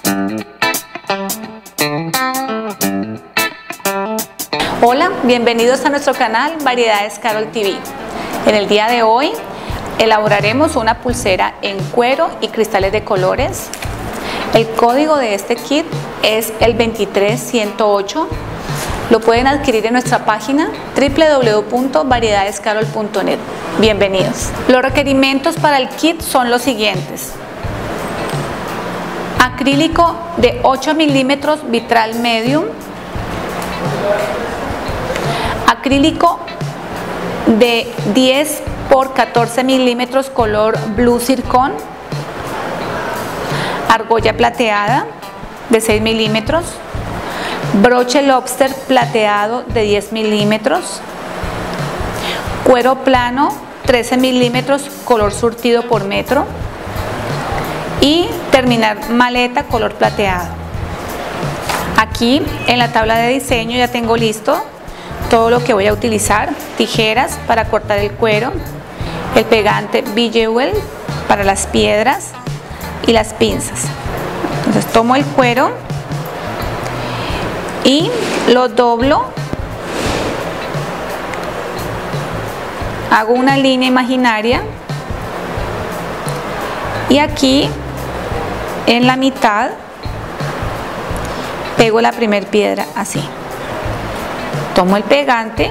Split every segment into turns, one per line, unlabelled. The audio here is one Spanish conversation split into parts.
Hola, bienvenidos a nuestro canal Variedades Carol TV. En el día de hoy elaboraremos una pulsera en cuero y cristales de colores. El código de este kit es el 23108. Lo pueden adquirir en nuestra página www.variedadescarol.net. Bienvenidos. Los requerimientos para el kit son los siguientes: acrílico de 8 milímetros vitral medium, acrílico de 10 por 14 milímetros color blue zircón, argolla plateada de 6 milímetros, broche lobster plateado de 10 milímetros, cuero plano 13 milímetros color surtido por metro y terminar maleta color plateado. Aquí en la tabla de diseño ya tengo listo todo lo que voy a utilizar: tijeras para cortar el cuero, el pegante Bejeweled para las piedras y las pinzas. Entonces tomo el cuero y lo doblo, hago una línea imaginaria y aquí en la mitad pego la primera piedra así. Tomo el pegante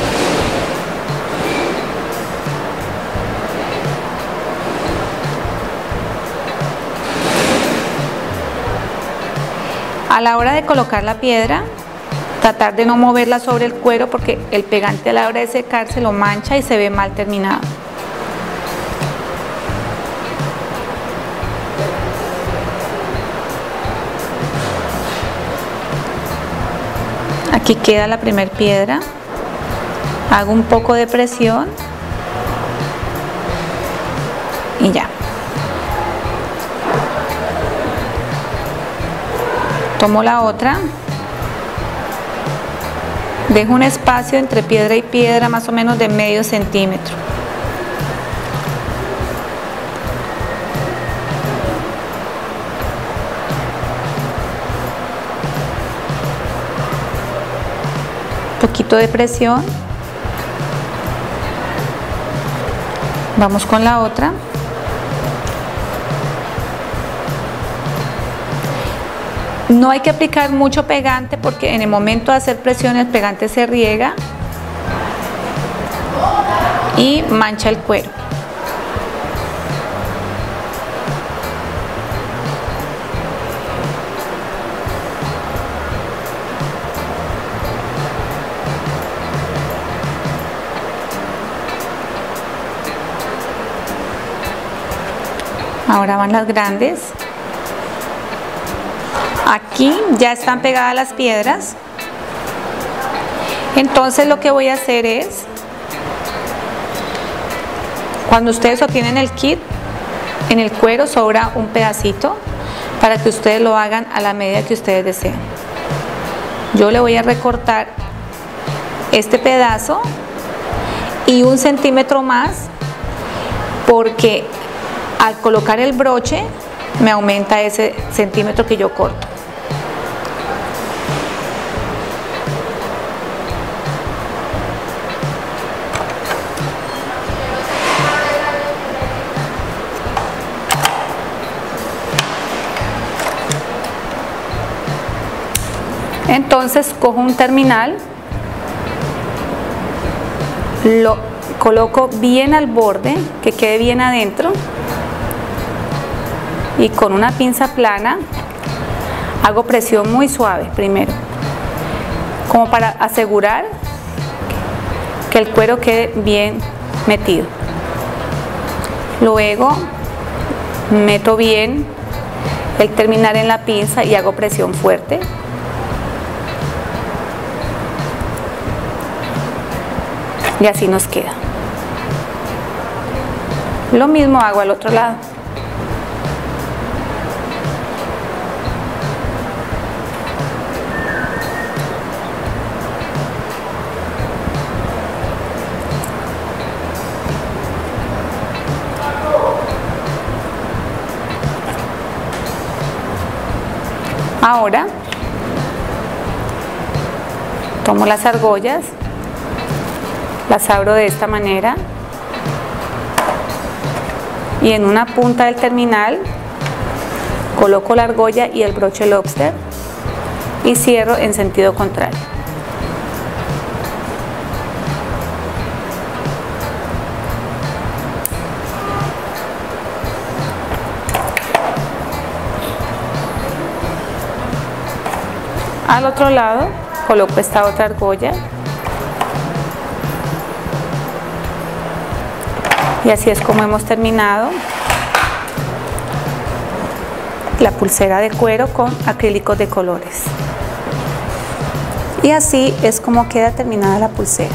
a la hora de colocar la piedra, tratar de no moverla sobre el cuero porque el pegante a la hora de secarse lo mancha y se ve mal terminado. Aquí queda la primera piedra, hago un poco de presión y ya. Tomo la otra, dejo un espacio entre piedra y piedra más o menos de medio centímetro. Poquito de presión. Vamos con la otra. No hay que aplicar mucho pegante porque en el momento de hacer presión el pegante se riega y mancha el cuero. Ahora van las grandes. Aquí ya están pegadas las piedras. Entonces lo que voy a hacer es, cuando ustedes obtienen el kit, en el cuero sobra un pedacito para que ustedes lo hagan a la medida que ustedes deseen. Yo le voy a recortar este pedazo y 1 centímetro más porque al colocar el broche me aumenta ese centímetro que yo corto. Entonces cojo un terminal, lo coloco bien al borde, que quede bien adentro, y con una pinza plana hago presión muy suave primero, como para asegurar que el cuero quede bien metido. Luego meto bien el terminal en la pinza y hago presión fuerte. Y así nos queda. Lo mismo hago al otro lado. Ahora tomo las argollas, las abro de esta manera y en una punta del terminal coloco la argolla y el broche lobster y cierro en sentido contrario. Al otro lado coloco esta otra argolla y así es como hemos terminado la pulsera de cuero con acrílicos de colores. Y así es como queda terminada la pulsera.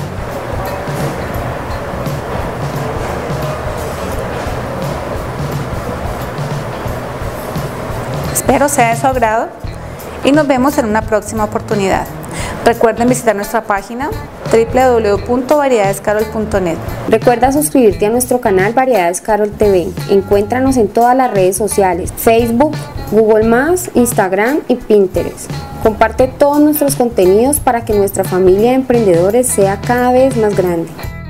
Espero sea de su agrado y nos vemos en una próxima oportunidad. Recuerden visitar nuestra página www.variedadescarol.net.
Recuerda suscribirte a nuestro canal Variedades Carol TV. Encuéntranos en todas las redes sociales: Facebook, Google+, Instagram y Pinterest. Comparte todos nuestros contenidos para que nuestra familia de emprendedores sea cada vez más grande.